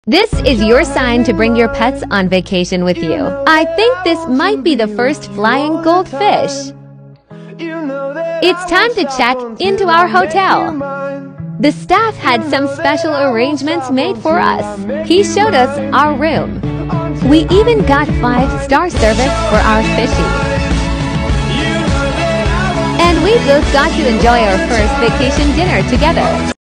This is your sign to bring your pets on vacation with you. I think this might be the first flying goldfish. It's time to check into our hotel. The staff had some special arrangements made for us. He showed us our room. We even got 5-star service for our fishies. And we both got to enjoy our first vacation dinner together.